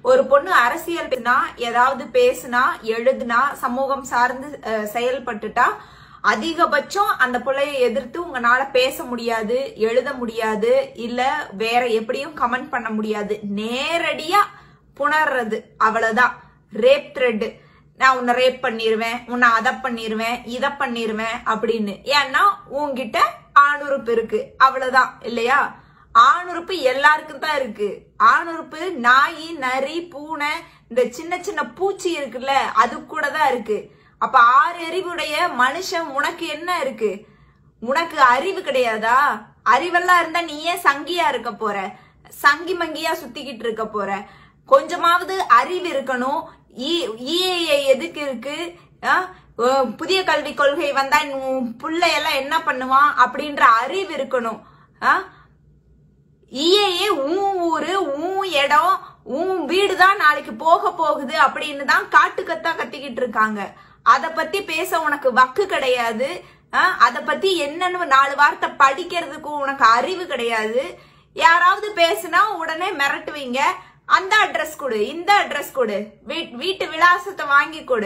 ஒரு பொண்ணு அரசியல் ஏதாவது பேசுனா எழுதுனா சமூகம் சார்ந்து செயல்பட்டுட்டா அதிகபட்சம் அந்த பிள்ளைய எதிர்த்து உங்களால பேச முடியாது, எழுத முடியாது, இல்ல வேற எப்படியும் கமெண்ட் பண்ண முடியாது. நேரடியா புணர்றது, அவ்வளவுதான். ரேப் த்ரெட், நான் உன்னை ரேப் பண்ணிருவேன், உன்னை அதை பண்ணிருவேன், இதை பண்ணிருவேன் அப்படின்னு. ஏன்னா உன்கிட்ட ஆணுறுப்பு இருக்கு, அவ்வளவுதான் இல்லையா? ஆணுறுப்பு எல்லாருக்கும் தான் இருக்கு. ஆணுறுப்பு நாய், நரி, பூனை, இந்த சின்ன சின்ன பூச்சி இருக்குல்ல, அது கூட தான் இருக்கு. அப்ப 6 அறிவுடைய மனுஷன் உனக்கு என்ன இருக்கு? உனக்கு அறிவு கிடையாதா? அறிவெல்லாம் இருந்தா நீ ஏன் சங்கியா இருக்க போற? சங்கி மங்கியா சுத்திக்கிட்டு இருக்க போற? கொஞ்சமாவது அறிவு இருக்கணும். EAA எதுக்கு இருக்கு? புதிய கல்விக் கொள்கை வந்தா பிள்ளையெல்லாம் என்ன பண்ணுவான் அப்படின்ற அறிவு இருக்கணும். EAA உன் ஊரு, உன் இடம், உன் வீடுதான் நாளைக்கு போக போகுது அப்படின்னு தான் காட்டுக்கத்தா கத்திக்கிட்டு இருக்காங்க. அத பத்தி பேச உனக்கு வக்கு கிடையாது. அத பத்தி என்னன்னு 4 வார்த்தை படிக்கிறதுக்கு உனக்கு அறிவு கிடையாது. யாராவது பேசுனா உடனே மிரட்டுவீங்க. அந்த அட்ரஸ் கொடு, இந்த அட்ரஸ் கொடு, வீட்டு விலாசத்தை வாங்கி கொடு,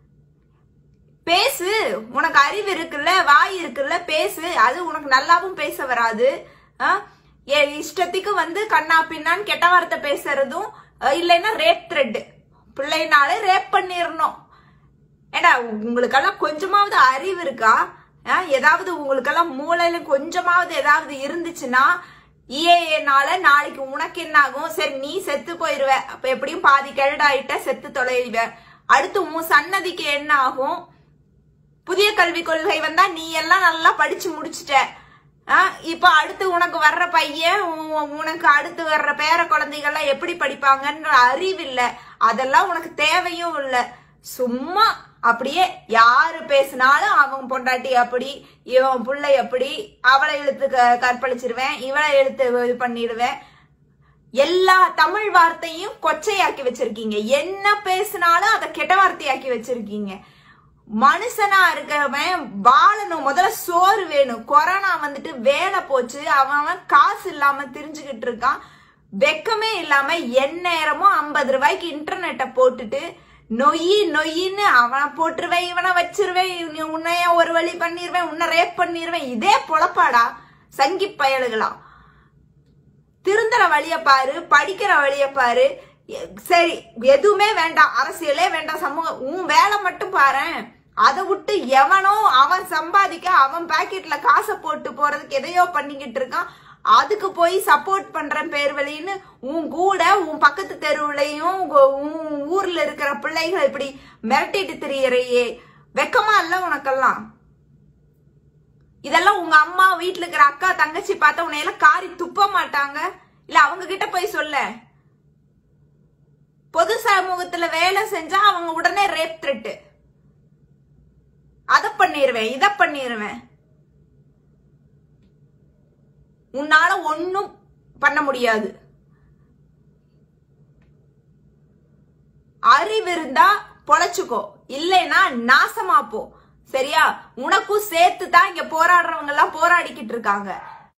பேசு. உனக்கு அறிவு இருக்குல்ல, வாய் இருக்குல்ல, பேசு. அது உனக்கு நல்லாவும் பேச வராது. இஷ்டத்துக்கு வந்து கண்ணா பின்னான்னு கெட்ட வார்த்தை பேசுறதும் இல்லைன்னா ரேப் த்ரெட், பிள்ளைனாலே ரேப் பண்ணிடணும். ஏடா உங்களுக்கெல்லாம் கொஞ்சமாவது அறிவு இருக்கா? ஏதாவது உங்களுக்கெல்லாம் மூளையில கொஞ்சமாவது ஏதாவது இருந்துச்சுன்னா EAAனால நாளைக்கு உனக்கு என்ன ஆகும்? சரி, நீ செத்து போயிருவ, அப்ப எப்படியும் பாதி கெழடாயிட்ட, செத்து தொலைவ. அடுத்து உன் சன்னதிக்கு என்ன ஆகும்? புதிய கல்விக் கொள்கை வந்தா நீ எல்லாம் நல்லா படிச்சு முடிச்சுட்ட. இப்ப அடுத்து உனக்கு வர்ற பையன், உனக்கு அடுத்து வர்ற பேர குழந்தைகள்லாம் எப்படி படிப்பாங்கன்ற அறிவு இல்ல. அதெல்லாம் உனக்கு தேவையும் இல்ல. சும்மா அப்படியே யாரு பேசினாலும் அவங்க பொண்டாட்டி அப்படி, இவன் பிள்ளை அப்படி, அவளை இழுத்து கற்பழிச்சிருவேன், இவளை இழுத்து இது பண்ணிடுவேன். எல்லா தமிழ் வார்த்தையும் கொச்சையாக்கி வச்சிருக்கீங்க. என்ன பேசினாலும் அதை கெட்ட வார்த்தையாக்கி வச்சிருக்கீங்க. மனுஷனா இருக்கவன் வாழணும், முதல்ல சோறு வேணும். கொரோனா வந்துட்டு வேலை போச்சு, அவன் காசு இல்லாம திரிஞ்சுக்கிட்டு இருக்கான். வெக்கமே இல்லாம எந்நேரமும் 50 ரூபாய்க்கு இன்டர்நெட்டை போட்டுட்டு நொய்யின்னு அவனை போட்டுருவேன், இவனை வச்சிருவேன், உன்னைய ஒரு வழி பண்ணிருவேன், உன்னை ரேப் பண்ணிருவேன். இதே பொழப்பாடா சங்கி பயலுகளா? திருந்துற வழிய பாரு, படிக்கிற வழிய பாரு. சரி, எதுவுமே வேண்டாம், அரசியலே வேண்டாம், சமூகம், உன் வேலை மட்டும் பாரு. அதை விட்டு எவனோ அவன் சம்பாதிக்க, அவன் பாக்கெட்ல காசை போட்டு போறதுக்கு எதையோ பண்ணிக்கிட்டு இருக்கான். அதுக்கு போய் சப்போர்ட் பண்றேன் பேர் வழின்னு உன் கூட உன் பக்கத்து தெருவுலையும் உன் ஊர்ல இருக்கிற பிள்ளைகள் இப்படி மிரட்டிட்டு திரியறையே, வெக்கமா இல்ல உனக்கெல்லாம்? இதெல்லாம் உங்க அம்மா, வீட்டுல இருக்கிற அக்கா தங்கச்சி பார்த்தா உன்னையெல்லாம் காரி துப்ப மாட்டாங்க? இல்ல அவங்க கிட்ட போய் சொல்ல. பொது சமூகத்துல வேலை செஞ்சா அவங்க உடனே ரேப் த்ரெட், அத பண்ணிருவேன், இத பண்ணிருவேன். உன்னால ஒன்னும் பண்ண முடியாது. அறிவு இருந்தா பொழைச்சுக்கோ, இல்லைன்னா நாசமா போ. சரியா? உனக்கும் சேர்த்து தான் இங்க போராடுறவங்க எல்லாம் போராடிக்கிட்டு இருக்காங்க.